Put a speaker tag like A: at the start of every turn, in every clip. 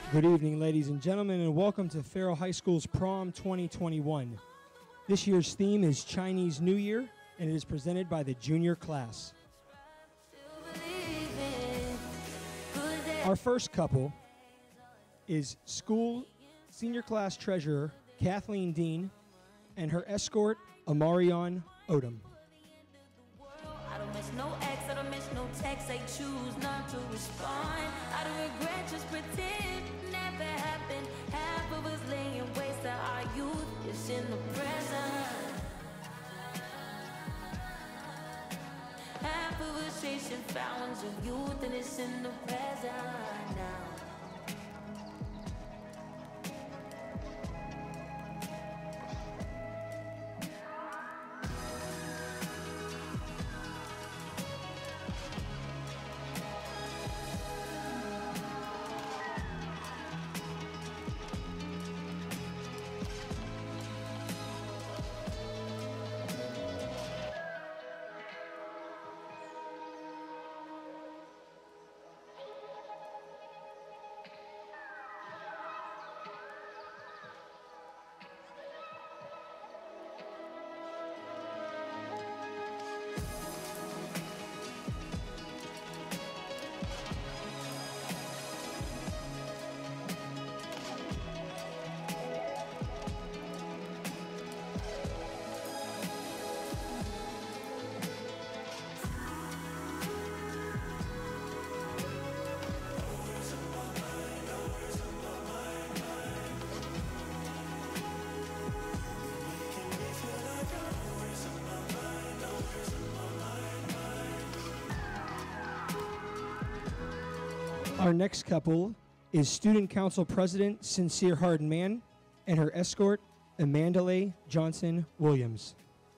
A: Good evening, ladies and gentlemen, and welcome to Farrell High School's Prom 2021. This year's theme is Chinese New Year, and it is presented by the junior class. Our first couple is school senior class treasurer Kathleen Dean and her escort Amarion Odom.
B: I don't miss no ex, I don't miss no text, I choose not to respond. I don't regret, just pretend it never happened. Half of us laying waste to our youth is in the present. Half of us chasing fountains of youth and it's in the present now.
A: Our next couple is Student Council President Sincere Hardin Mann and her escort Amandalay Johnson Williams.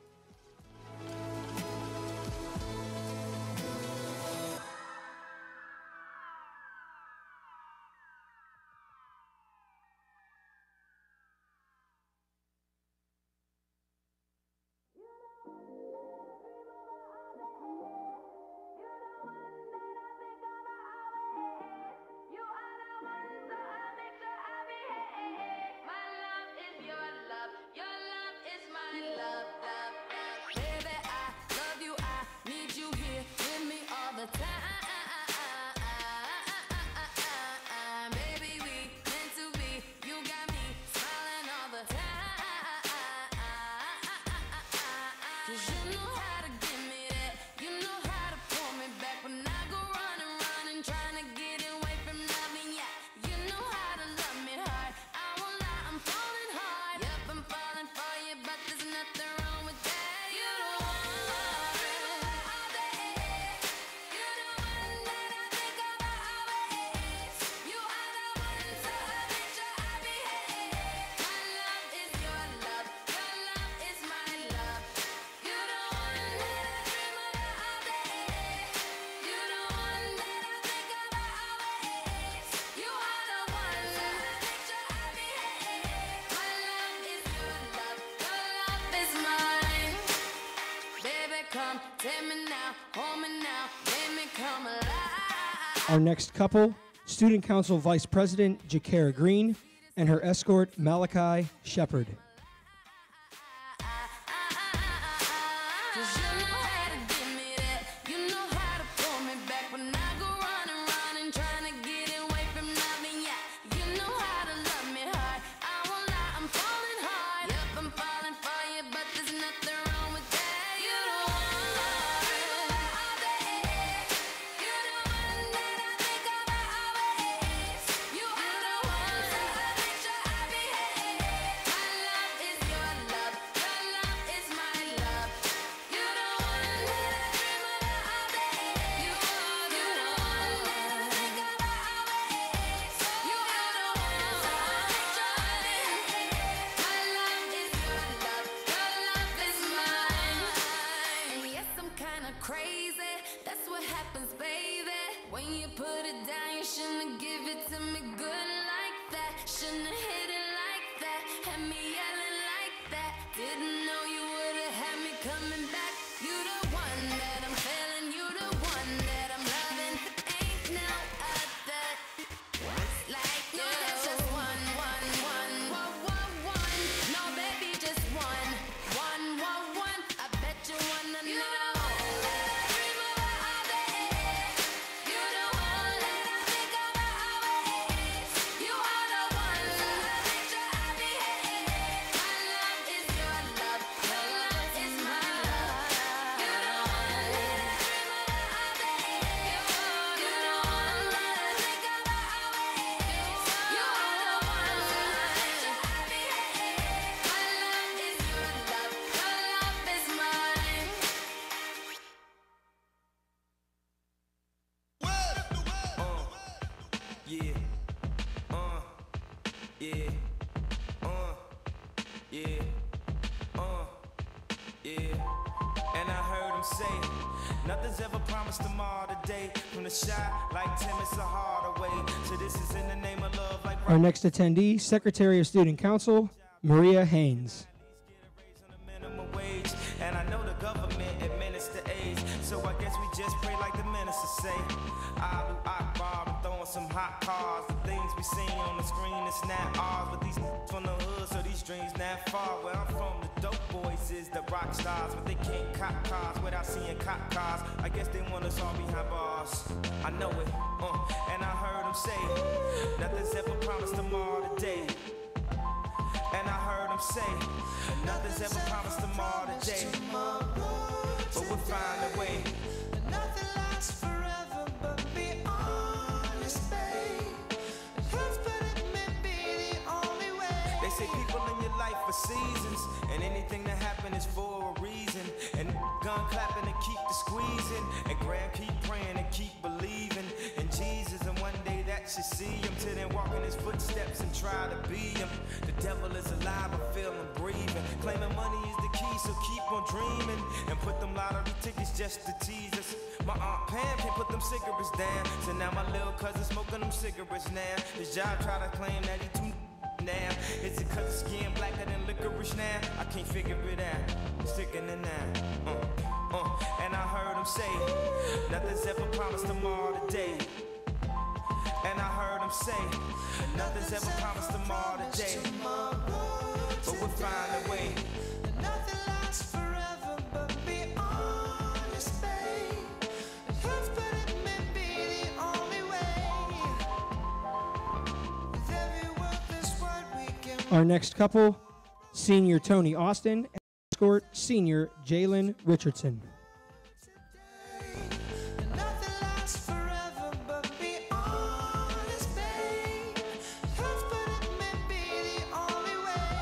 A: Our next couple, Student Council Vice President Jakara Green and her escort Malachi Shepard.
B: Like
C: Yeah, yeah, yeah. And I heard him say, nothing's ever promised tomorrow today. From the shot, like Tim, it's a harder way. So this is in the name of love, like
A: Our next attendee, Secretary of Student Council, Maria Haynes.
C: And I know the government administer AIDS, so I guess we just pray like the minister say. Alu Akbar, I'm throwing some hot cars. The things we seen on the screen, it's not ours. But these from the hood, so these dreams not far. Where I'm from, the dope boys is the rock stars, but they can't cop cars without seeing cop cars. I guess they want us all behind bars. I know it, and I heard them say, nothing's ever promised tomorrow today. And I heard him say, nothing's ever promised tomorrow today, but we'll find a way.
D: Nothing lasts forever, but be honest, babe. It hurts, but it may be the only way.
C: They say people in your life for seasons, and anything that happen is for a reason. And gun clapping and keep the squeezing, and Graham keep praying and keep believing in Jesus. And one day that should see him, till then walk in his footsteps and try to be him. The devil is alive, I feel him breathing. Claiming money is the key, so keep on dreaming. And put them lottery tickets just to tease us. My Aunt Pam can't put them cigarettes down, so now my little cousin smoking them cigarettes now. His job try to claim that he too now. Is it cause his skin blacker than licorice now? I can't figure it out. I'm sticking it now. And I heard him say, nothing's ever promised tomorrow today. And I heard him say, nothing's ever promised tomorrow today, but we'll find a way.
D: Nothing lasts forever, but be honest, babe. It hurts, but it may be the only way. With every worthless word we can.
A: Our next couple, Senior Tony Austin and escort Senior Jalen Richardson.
D: Nothing lasts forever, but be honest, babe. It hurts, but it may be the only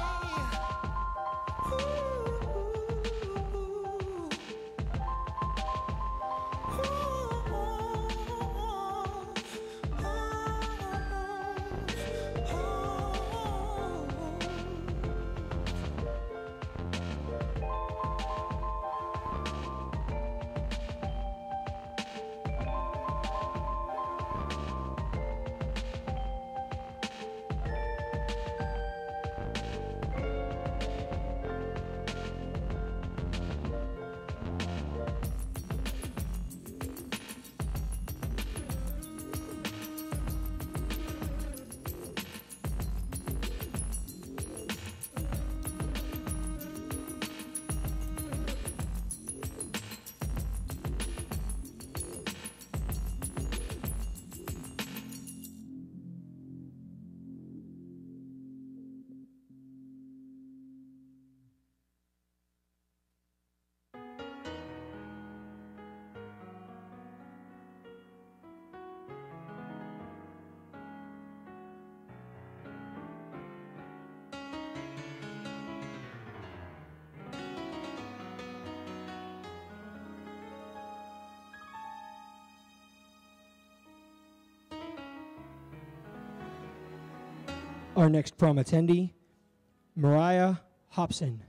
A: Our next prom attendee, Mariah Hobson.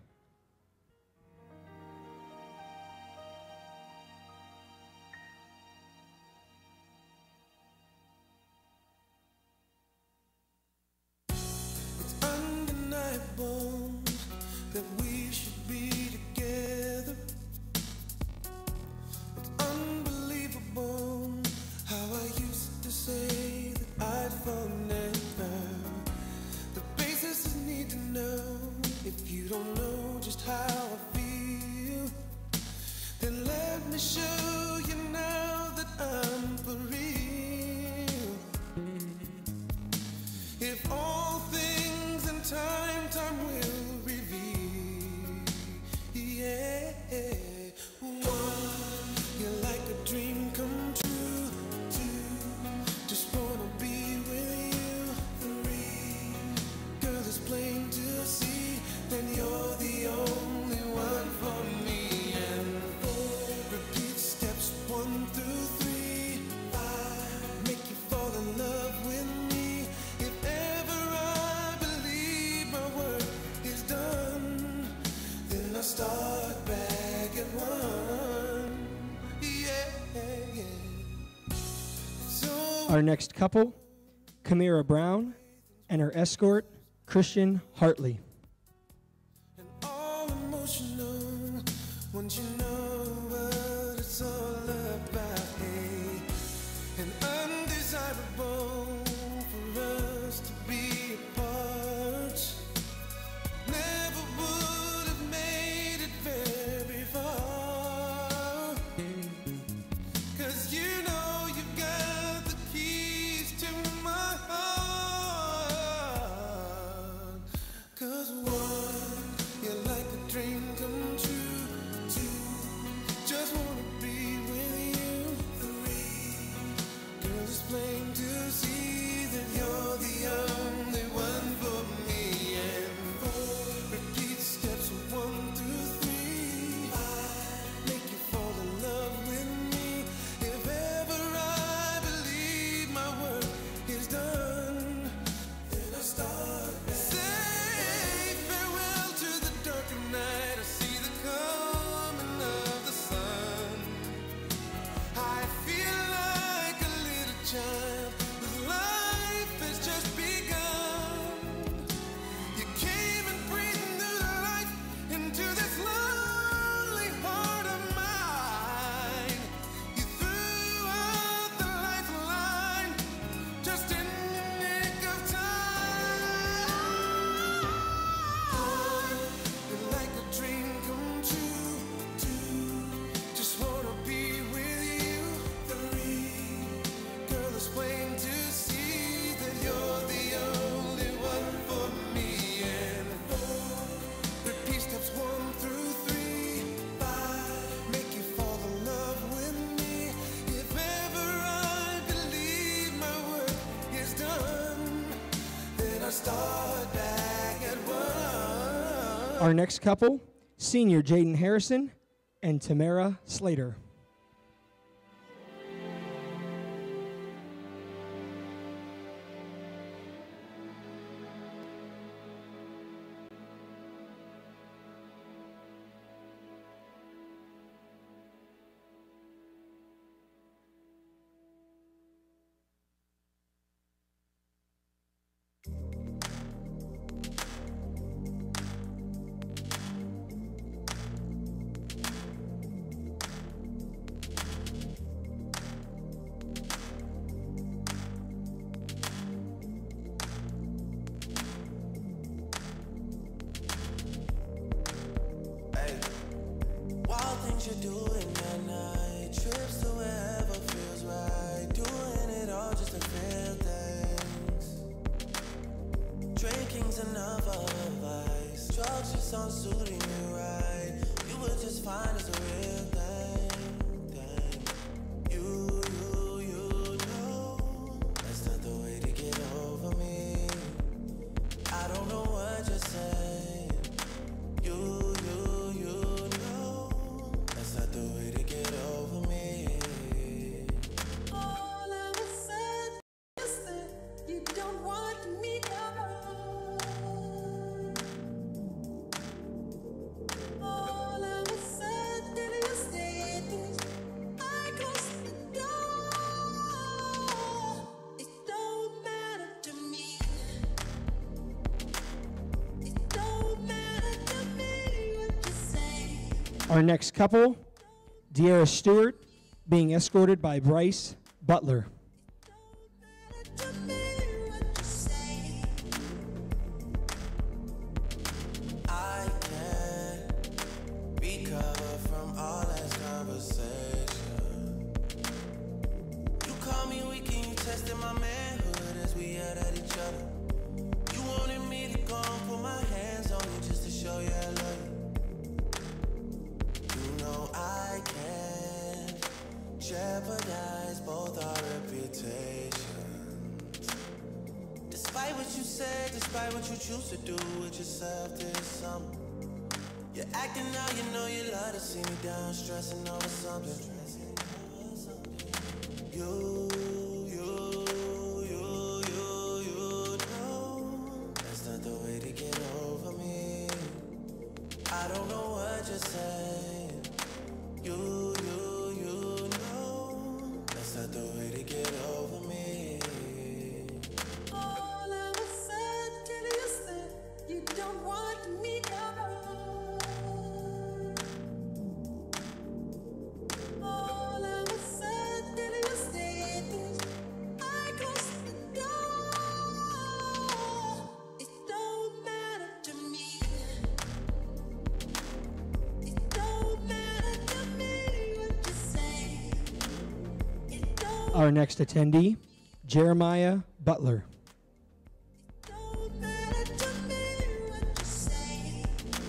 D: It's undeniable that we should be together. It's unbelievable how I used to say that I'd fall never. The basis I need to know. If you don't know just how I feel, then let me show you now that I'm for real. If all things in time will reveal. Yeah. One, you're like a dream come true. Two, just wanna be with you. Three, girl, it's plain to see that you're the only one for me. And four, repeat steps 1 through 3. 5, make you fall in love with me. If ever I
A: Our next couple, Kamira Brown and her escort, Christian Hartley.
D: And all emotional once you know what it's all about. Hey, and undesirable for us to be apart. Never would have made it very far. 'Cause you know you've got the keys to my heart. 'Cause one, you're like a dream come true. Two, just wanna be with you. Three, girl, it's plain to see that you're the only one for me. And four, repeat steps 1 through 3. Five, make you fall in love with me. If ever I believe my work is done, then I start back. Say farewell to the darker night. I see the coming of the sun. I feel like a little child whose life has just begun. You came and breathed new life into this lonely heart of mine. You threw out the lifeline just in the nick of time. You're like a dream come true. Two, just wanna be with you. Three, girl, it's plain to see that you're the only one for me. And four, repeat steps 1 through 3. Five, make you fall in love with me. If ever I believe my work is done, then I start back at 1.
A: Our next couple, senior Jaden Harrison and Tamara Slater.
D: Hey, wild things you're doing at night, trips to wherever feels right, doing it all just to feel things. Drinking's another vice, drugs just aren't suiting you right. You were just fine as a real thing. You know, that's not the way to get over me. I don't know what you're saying. You know, that's not the way to get over me.
E: All I was said is that you don't want me no more. All I was said that you said is I closed the door. It don't matter to me. It don't matter to me what you say.
A: Our next couple, De'Ara Stewart, being escorted by Bryce Butler.
E: To me what you say.
D: I can't recover from all that conversation. You call me weak and you tested my manhood as we yelled at each other. You wanted me to go and put my hands on you just to show you I love you. You know I can't jeopardize both our reputations. Despite what you said, despite what you choose to do with yourself this summer, you're acting now, you know you love to see me down, stressing over something. You know, that's not the way to get over me. I don't know what you're saying. You know, that's not the way to get over me.
A: Our next attendee, Jeremiah Butler.
E: Don't matter to me what you say.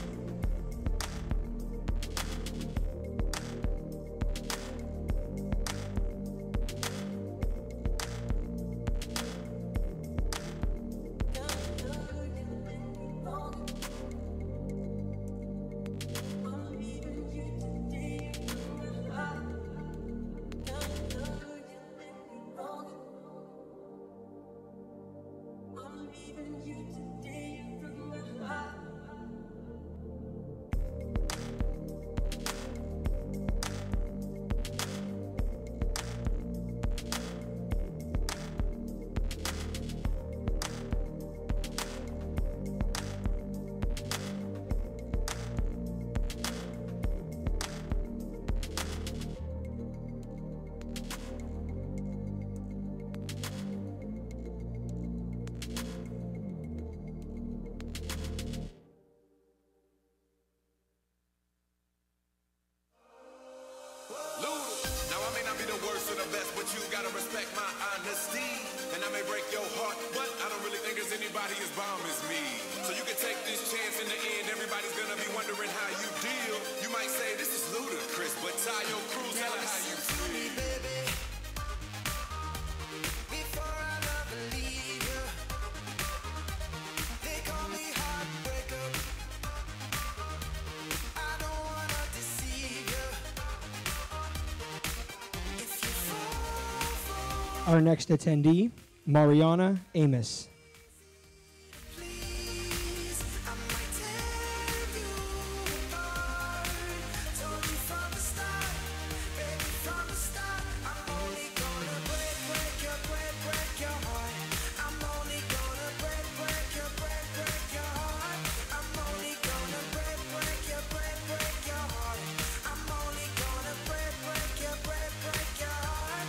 F: Now I may not be the worst or the best, but you gotta respect my honesty. And I may break your heart, but I don't really think there's anybody as bomb as me. So you can take this chance in the end, everybody's gonna be wondering how you deal. You might say this is ludicrous, but tie your crew, tell her how you feel.
D: Before I ever leave you, they call me heartbreaker. I don't wanna deceive you. If you fall for
A: Our next attendee, Mariana Amos.
D: please, I might tear you apart. Told you from the start, baby, from the start. I'm only gonna break your heart. I'm only gonna break your heart. I'm only gonna break your heart. I'm only gonna break your heart.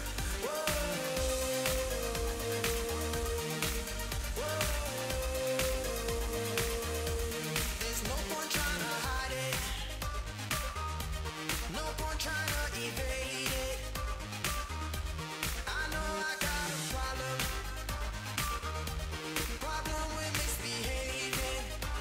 D: There's no point trying to hide it. No point trying to evade it. I know I got a problem with misbehaving.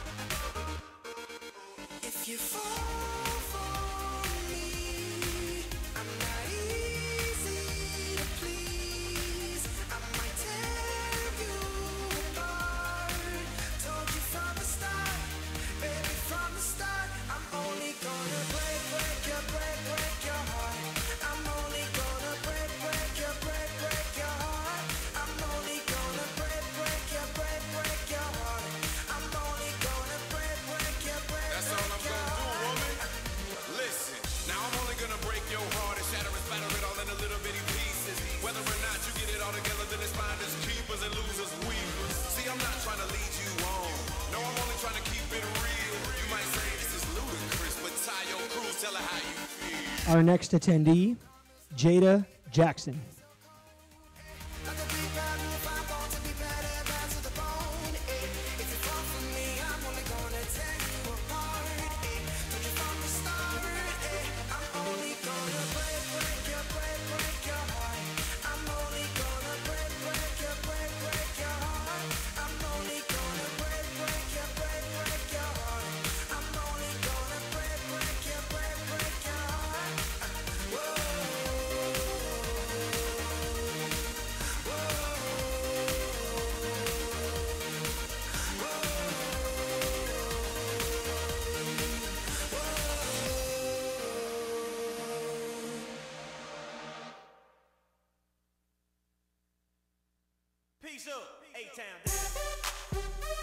D: If you fall for me, I'm not easy to please. I might tear you apart. Told you from the start, baby, from the start. I'm only gonna break your heart. I'm only gonna break your heart. I'm only gonna break your heart. I'm only gonna break your
F: That's all I'm gonna do, woman. Listen, now I'm only gonna break your heart and shatter and splatter it all into little bitty pieces. Whether or not you get it all together, then it's finders, keepers, and losers, weepers. See, I'm not trying to lead you on. No, I'm only trying to keep it real. You might say this is ludicrous, but tie your crews, tell her how you feel.
A: Our next attendee, Jada Jackson.
D: Like a big bad wolf, I'm born to be bad and bad to the bone. If you fall for me, I'm only gonna tear you apart. Told you from the start. I'm only gonna break your heart. I'm only gonna break your heart. I'm only gonna break your heart. I'm only gonna break your heart.
C: Peace up, A-Town.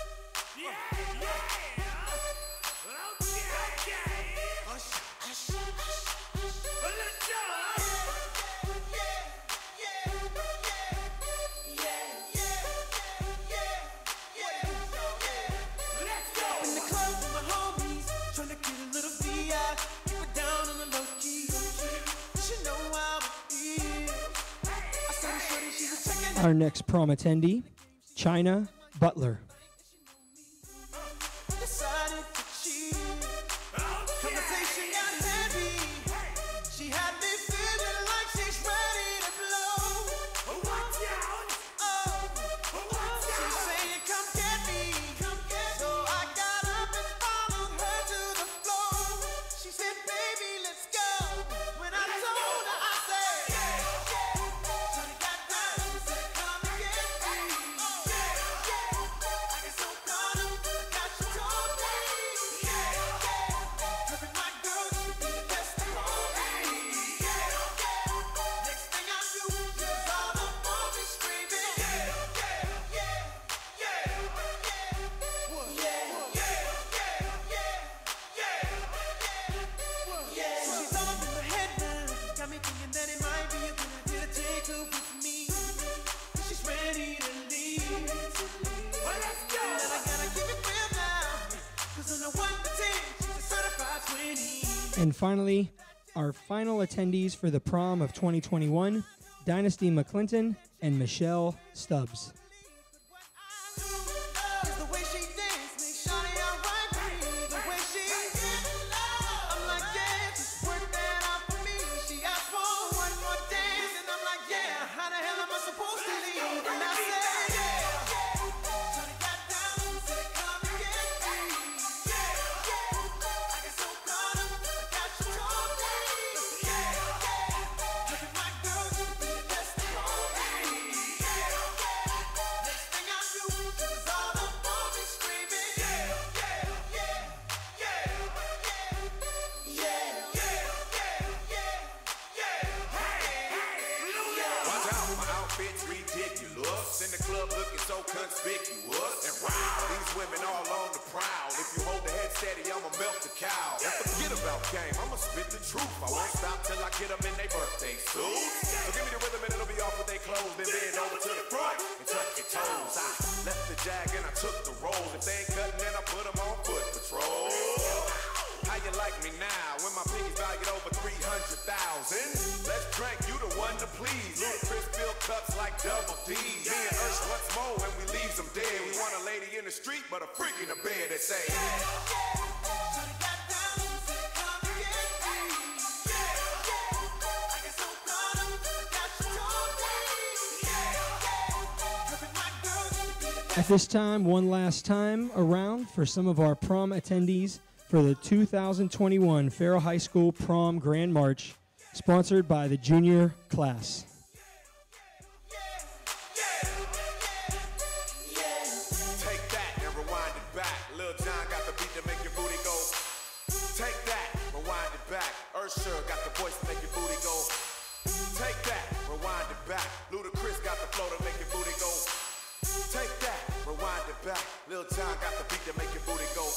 E: In the club with my homies, tryna get a little VI, keep it down on the low key. She know how it is. I saw the shorty, she was checking.
A: Our next prom attendee, China Butler.
E: Decided to cheat. Conversation got heavy. She had me feeling like she's ready to blow.
A: And finally, our final attendees for the prom of 2021, Dynasty McClinton and Michelle Stubbs. At this time, one last time around for some of our prom attendees for the 2021 Faro High School Prom Grand March, sponsored by the junior class.
F: Take that and rewind it back. Lil Jon got the beat to make your booty go. Take that, rewind it back. Ursher got the voice to make your booty go. Take that, rewind it back. Ludacris got the flow to make your booty go. Take that, rewind it back. Lil Jon got the beat to make your booty go.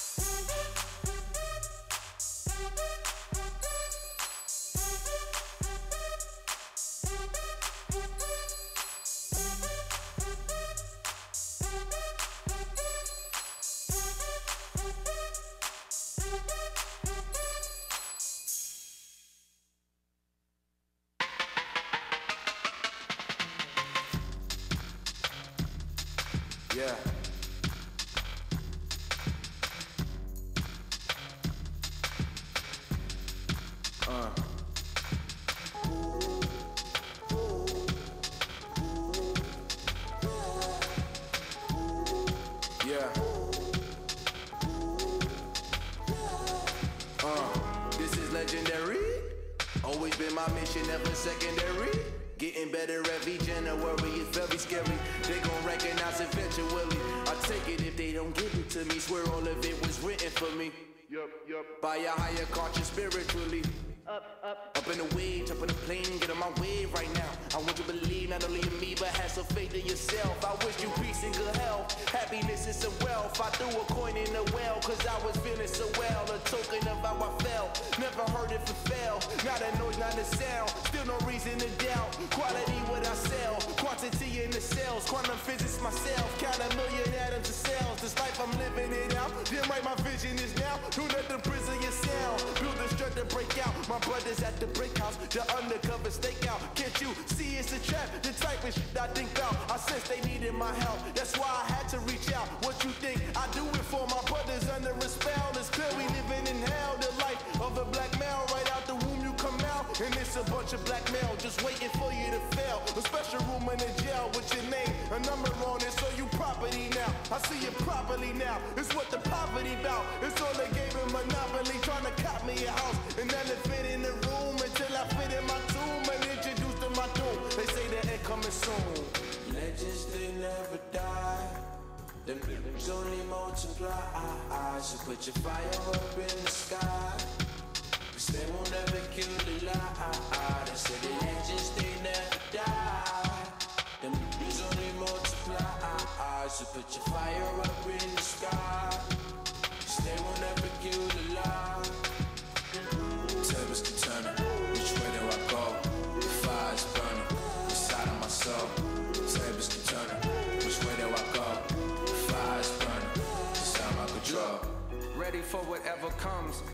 F: Yeah. Yeah. This is legendary. Always been my mission, never secondary. Getting better every January, it's very scary. They gon' recognize eventually. I take it if they don't give it to me. Swear all of it was written for me. Yup. By a higher conscience spiritually. Up in the way, jump in the plane, get on my way right now. I want you to believe not only in me, but have some faith in yourself. I wish you peace and good health, happiness and some wealth. I threw a coin in the well, cause I was feeling so well. A token of how I felt, never heard it for fail. Not a noise, not a sound, still no reason to doubt. Quality what I sell, quantity in the cells. Quantum physics myself, count a million atoms of cells. This life I'm living it out, then right my vision is now. Do not the prison your sound, build the strength to break out. My brothers at the brick house, the undercover stakeout. Can't you see it's a trap? The type of shit I think about. I sense they needed my help, that's why I had to reach out. What you think? I do it for my brothers under a spell. It's clear we living in hell. The life of a black male, right out the womb you come out, and it's a bunch of black male just waiting for you to fail. A special room in the jail with your name, a number on it, so you property now. I see it properly now. It's what the poverty bout. It's all they gave a monopoly, trying to cop me a house and elephant in the room until I fit in my tomb and introduced to my doom. They say the end coming soon.
D: Legends, they never die. Them dreams only multiply. So put your fire up in the sky, cause they won't ever kill the lie. They say the legends, they never die. Them dreams only multiply. So put your fire up in the sky, cause they won't ever kill the lie. Tables keep turning, which way do I go? The fire's burning inside of my soul. Tables keep turning, which way do I go? The fire's burning inside my control.
G: Ready for whatever comes,